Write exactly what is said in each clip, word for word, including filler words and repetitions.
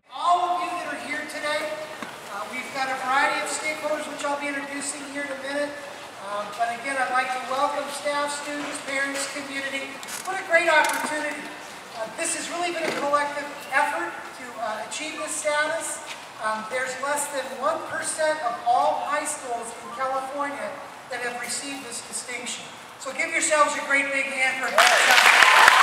All of you that are here today, uh, we've got a variety of stakeholders which I'll be introducing here in a minute. Um, but again, I'd like to welcome staff, students, parents, community. What a great opportunity. Uh, this has really been a collective effort to uh, achieve this status. Um, there's less than one percent of all high schools in California that have received this distinction. So give yourselves a great big hand for that.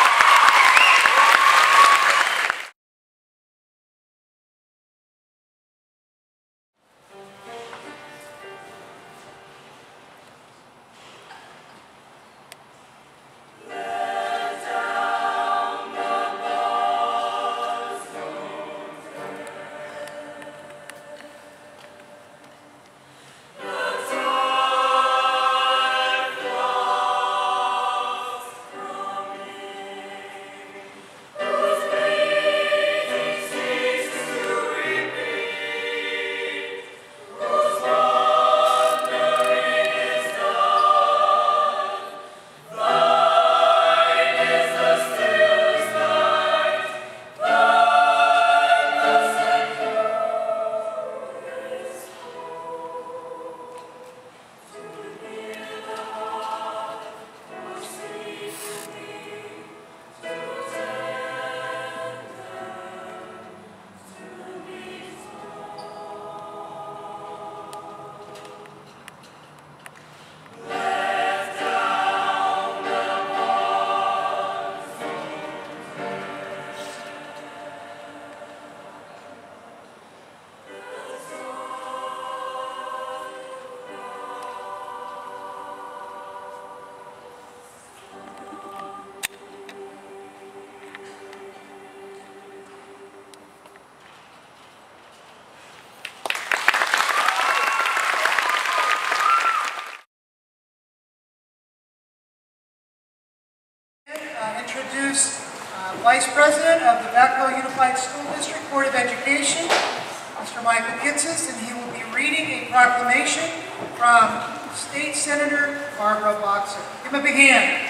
Introduce uh, Vice President of the Vacaville Unified School District Board of Education, Mister Michael Kitsis, and he will be reading a proclamation from State Senator Barbara Boxer. Give him a big hand.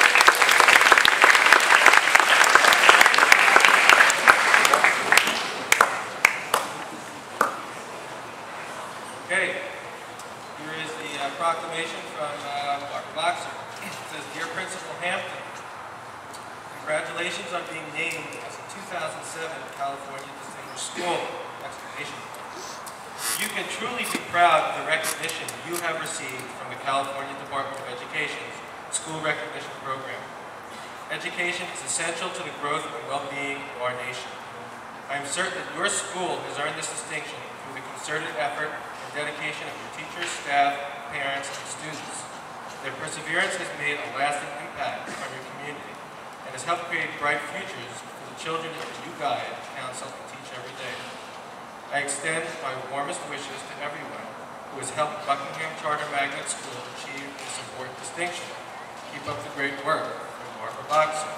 Okay, here is the uh, proclamation from uh, Barbara Boxer. It says, "Dear Principal Hampton, congratulations on being named as a two thousand seven California Distinguished School! Exclamation point. You can truly be proud of the recognition you have received from the California Department of Education's School Recognition Program. Education is essential to the growth and well-being of our nation. I am certain that your school has earned this distinction through the concerted effort and dedication of your teachers, staff, parents, and students. Their perseverance has made a lasting impact on your community and has helped create bright futures for the children that you guide, counsel, and teach every day. I extend my warmest wishes to everyone who has helped Buckingham Charter Magnet School achieve this important distinction. Keep up the great work." From Barbara Boxer.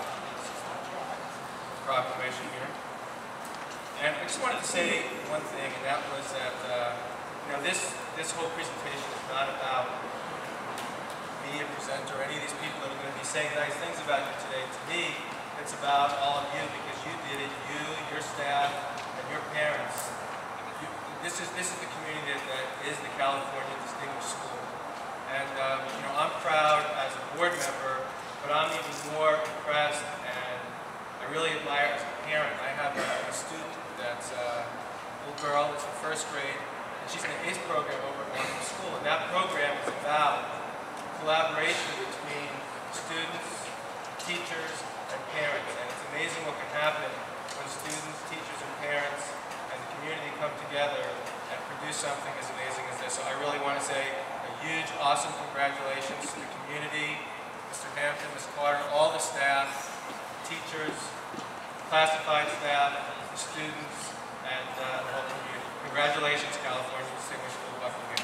Proclamation here. And I just wanted to say one thing, and that was that uh, you know this this whole presentation is not about me, a presenter, or any of these people that are going to be saying nice things about you today. To me, it's about all of you, because you did it, you, your staff, and your parents. You, this is this is the community that, that is the California Distinguished School. And um, you know, I'm proud as a board member, but I'm even more impressed, and I really admire as a parent. I have a, a student that's uh, a little girl, that's in first grade, and she's in the ACE program over at Langdon School, and that program is about collaboration between students, teachers, and parents. And it's amazing what can happen when students, teachers, and parents and the community come together and produce something as amazing as this. So I really want to say a huge, awesome congratulations to the community, Mister Hampton, Miz Carter, all the staff, teachers, classified staff, the students, and uh, the whole community. Congratulations, California Distinguished School Buckingham.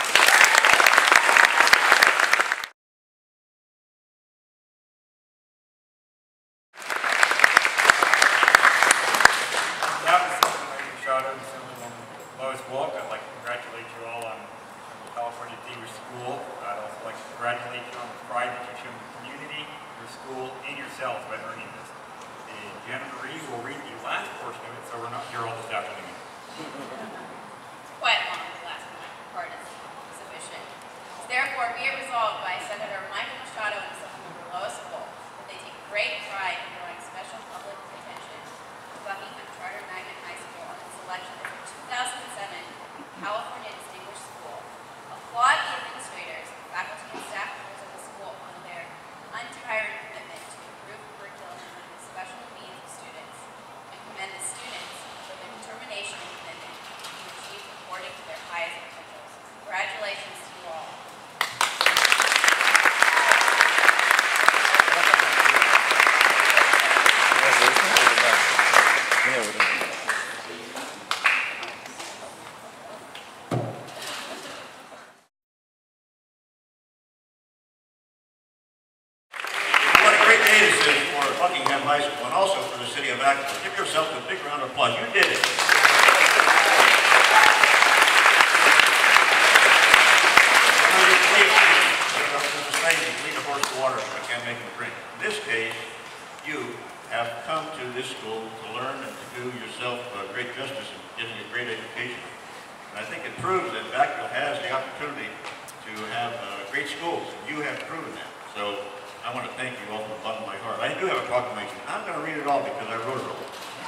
Congratulate you on the pride that you've shown the community, your school, and yourselves by earning this. And Jenna Marie will read the last portion of it, so we're not pride in drawing special public attention to Buckingham Charter Magnet High School on its selection as the two thousand seven California Distinguished School. Applaud the administrators, faculty, and staff members of the school on their untiring commitment to improve curriculum and the special needs of students, and commend the students for their determination and commitment to achieve according to their highest potentials. Congratulations to you all. What a great day this is for Buckingham High School and also for the city of Vacaville. Give yourself a big round of applause. You did it. Lead a horse to water, but I can't make him drink. In this case, you have come to this school to learn and to do yourself uh, great justice in getting a great education. And I think it proves that Vacaville has the opportunity to have uh, great schools. You have proven that. So I want to thank you all from the bottom of my heart. I do have a proclamation. I'm going to read it all because I wrote it all.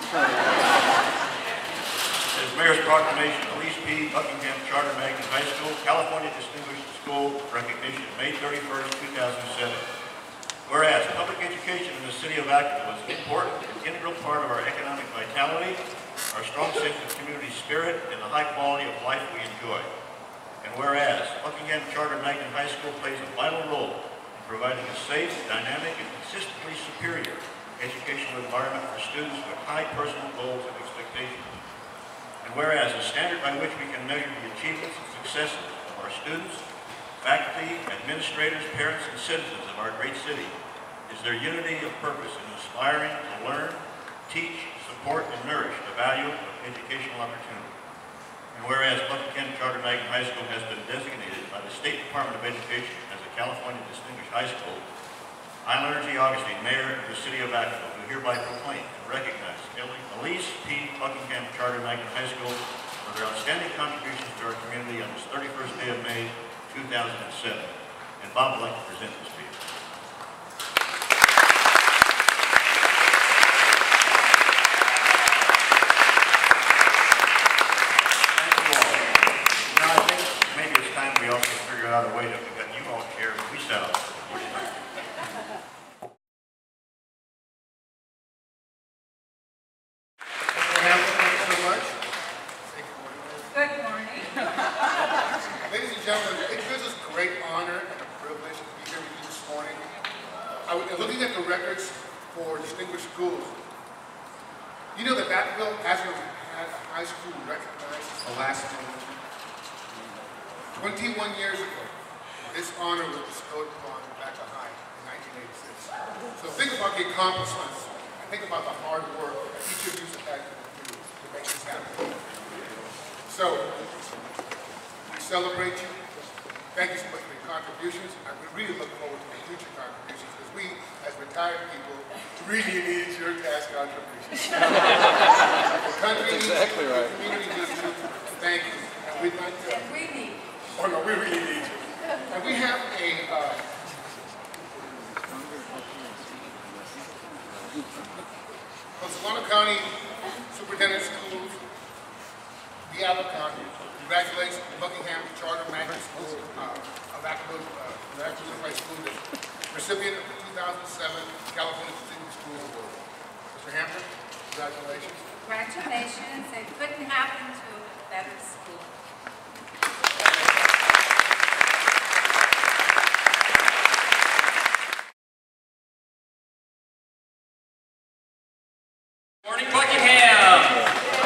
It says, Mayor's Proclamation, Elise P. Buckingham Charter Magnet High School, California Distinguished School Recognition, May thirty-first, two thousand seven. Whereas public education in the city of Vacaville is an important and integral part of our economic vitality, our strong sense of community spirit, and the high quality of life we enjoy. And whereas Buckingham Charter Magnet High School plays a vital role in providing a safe, dynamic, and consistently superior educational environment for students with high personal goals and expectations. And whereas the standard by which we can measure the achievements and successes of our students, faculty, administrators, parents, and citizens of our great city is their unity of purpose in aspiring to learn, teach, support, and nourish the value of educational opportunity. And whereas Buckingham Charter Magnet High School has been designated by the State Department of Education as a California Distinguished High School, I, Leonard G. Augustine, Mayor of the City of Vacaville, do hereby proclaim and recognize Elise P. Buckingham Charter Magnet High School for their outstanding contributions to our community on this thirty-first day of May, two thousand seven. And Bob would like to present this to you. Thank you all. Now I think maybe it's time we also figure out a way to get you all chairs and we set up. Good morning. Ladies and gentlemen, it gives us great honor and a privilege to be here with you this morning. I was looking at the records for distinguished schools. You know that Vacaville hasn't had a high school recognized since the last generation. twenty-one years ago, this honor was bestowed upon Vacaville High in nineteen eighty-six. So think about the accomplishments and think about the hard work that each of you have had to do to make this happen. So, we celebrate you. Thank you so much for your contributions, and we really look forward to your future contributions because we, as retired people, really need your tax contributions. The country needs exactly you, right. the community needs you. Thank you. And we'd like to. And we need you. Oh no, we really need you. And we have a. Uh, from Solano County Superintendent Schools. County congratulates Buckingham Charter Magnet School uh, of Vacaville uh, Vacaville High School, the recipient of the two thousand seven California Distinguished School Award. Mister Hampton, congratulations. Congratulations. It couldn't happen to a better school. Morning, Buckingham.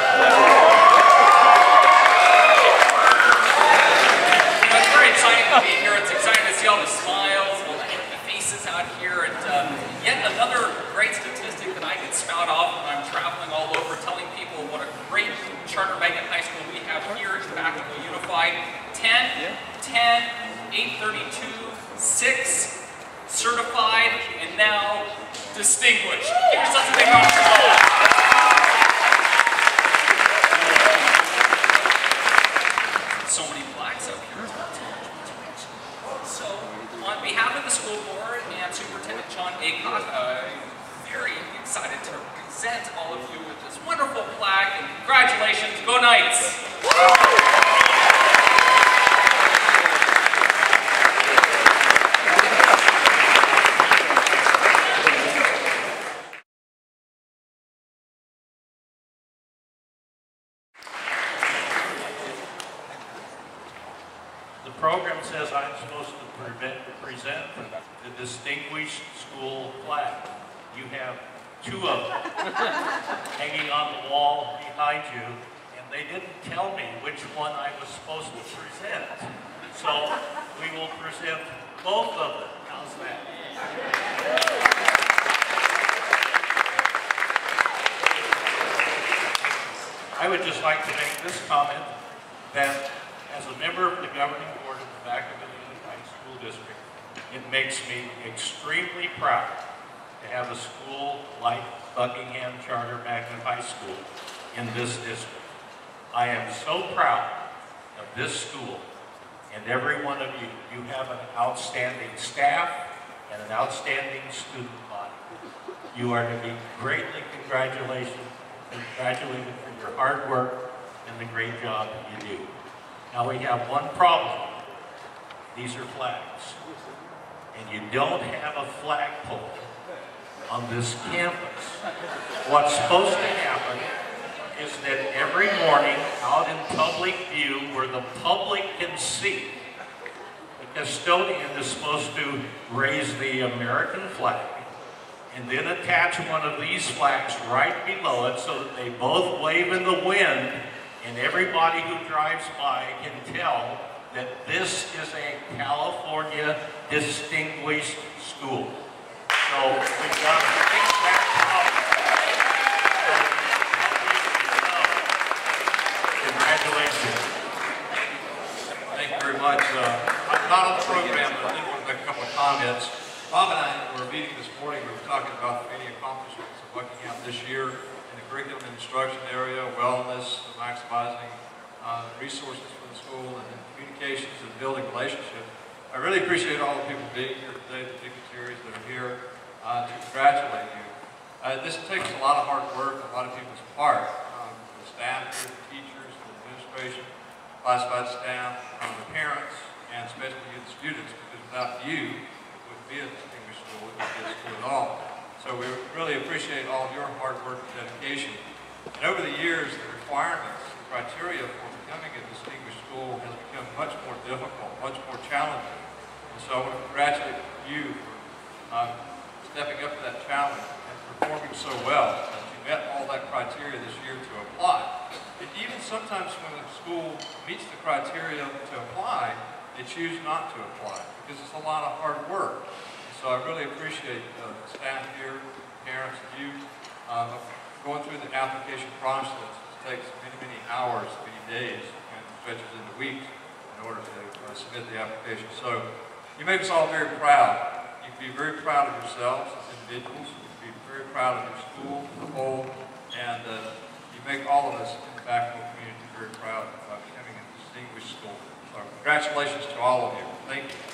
It's exciting to see all the smiles, all the happy faces out here, and uh, yet another great statistic that I can spout off when I'm traveling all over telling people what a great charter magnet high school we have here in Vacaville Unified. ten, ten, eight thirty-two, six, certified, and now distinguished. Give yourselves a big round of applause. So many blacks out here. So, on behalf of the school board and Superintendent John Aycott, uh, decided to present all of you with this wonderful plaque, and congratulations, go Knights! The program says I'm supposed to prevent, present the Distinguished School flag. You have two of them hanging on the wall behind you, and they didn't tell me which one I was supposed to present. So we will present both of them. How's that? I would just like to make this comment that as a member of the governing board of the Vacaville Community School District, it makes me extremely proud to have a school like Buckingham Charter Magnet High School in this district. I am so proud of this school and every one of you. You have an outstanding staff and an outstanding student body. You are to be greatly congratulated, congratulated for your hard work and the great job that you do. Now we have one problem. These are flags. And you don't have a flagpole on this campus. What's supposed to happen is that every morning out in public view where the public can see, the custodian is supposed to raise the American flag and then attach one of these flags right below it so that they both wave in the wind, and everybody who drives by can tell that this is a California distinguished school. So we've got to fix that problem. Congratulations. Thank you very much. Uh, I'm not on the program, but I did want to make a couple of comments. Bob and I were meeting this morning. We were talking about the many accomplishments of Buckingham this year in the curriculum and instruction area, wellness, maximizing uh, resources for the school, and then communications and building relationships. I really appreciate all the people being here today, the dignitaries that are here, uh, to congratulate you. Uh, this takes a lot of hard work, a lot of people's part, um, the staff, the teachers, the administration, classified staff, um, the parents, and especially you, the students, because without you, it wouldn't be a distinguished school, it wouldn't be a school at all. So we really appreciate all of your hard work and dedication. And over the years, the requirements, the criteria for becoming a distinguished school has become much more difficult, much more challenging. And so I want to congratulate you for uh, stepping up to that challenge and performing so well that you met all that criteria this year to apply. And even sometimes when a school meets the criteria to apply, they choose not to apply because it's a lot of hard work. So I really appreciate uh, the staff here, parents, you, uh, going through the application process. It takes many, many hours, many days, and stretches into weeks in order to uh, submit the application. So you make us all very proud. You can be very proud of yourselves as individuals. You can be very proud of your school as a whole, and uh, you make all of us in the Vacaville community very proud of becoming a distinguished school. So congratulations to all of you. Thank you.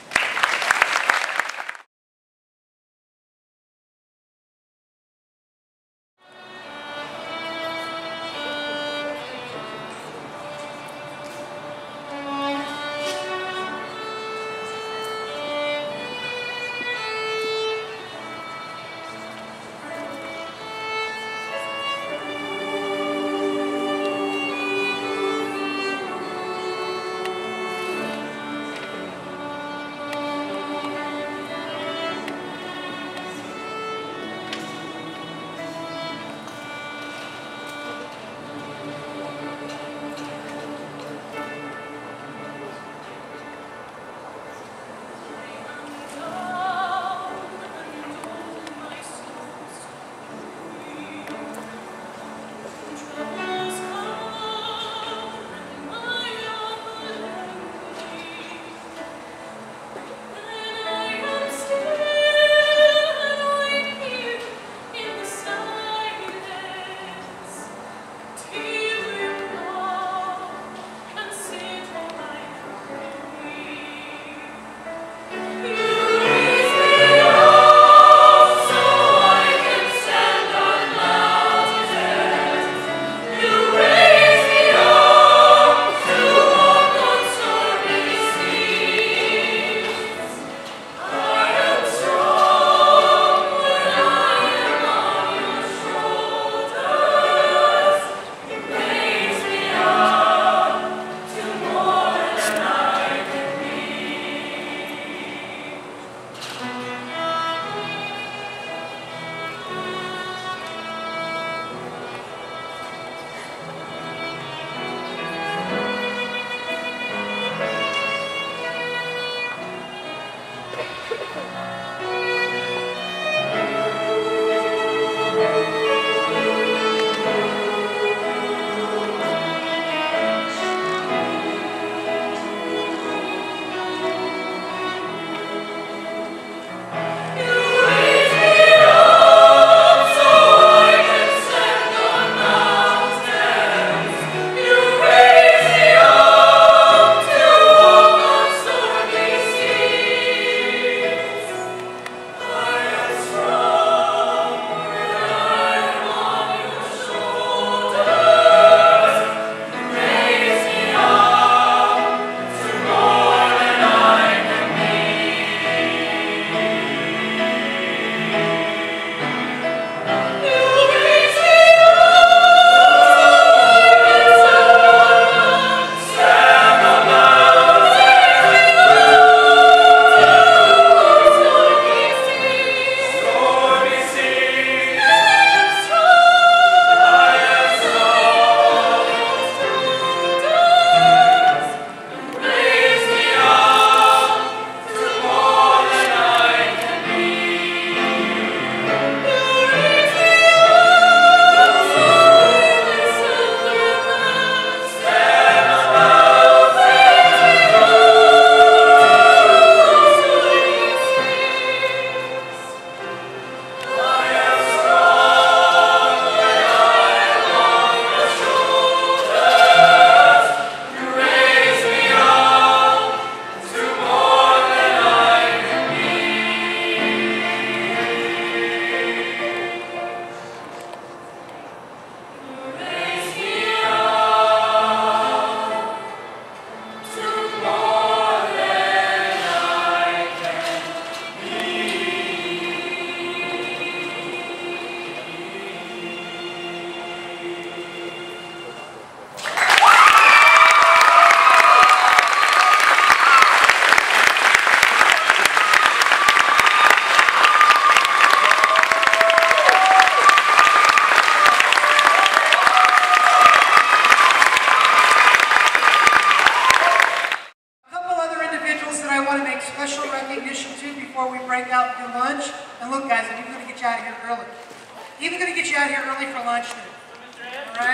going to get you out here early for lunch today. All right?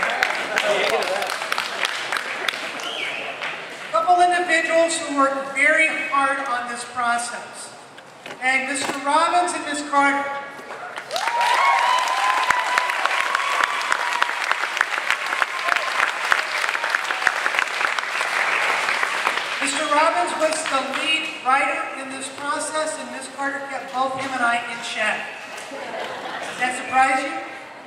A couple individuals who worked very hard on this process. And Mister Robbins and Miz Carter. Mister Robbins was the lead writer in this process, and Miz Carter kept both him and I in check. Does that surprise you?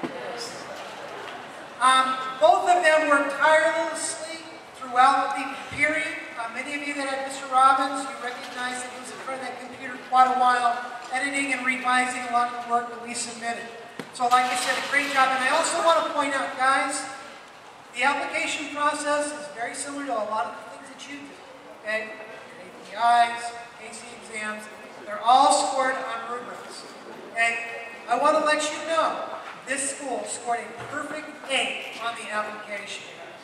Um, both of them worked tirelessly throughout the period. Uh, many of you that had Mister Robbins, you recognize that he was in front of that computer quite a while, editing and revising a lot of the work that we submitted. So like I said, a great job. And I also want to point out, guys, the application process is very similar to a lot of the things that you do. Okay? Your A P Is, A C exams, they're all scored on rubrics. Okay? I want to let you know, this school scored a perfect eight on the application.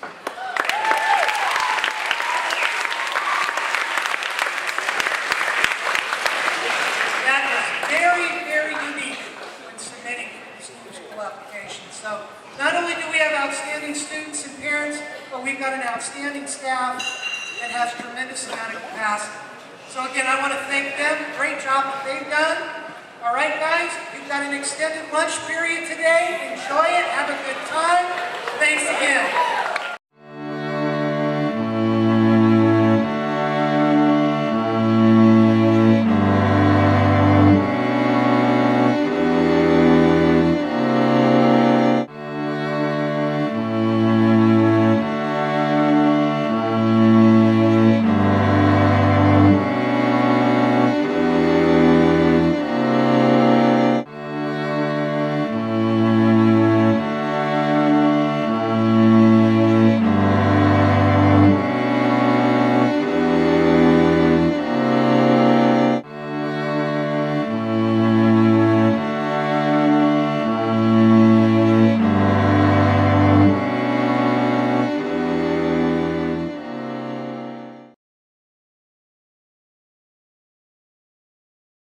That is very, very unique when submitting these school applications. So not only do we have outstanding students and parents, but we've got an outstanding staff that has tremendous amount of capacity. So again, I want to thank them. Great job that they've done. All right, guys, we've got an extended lunch period today.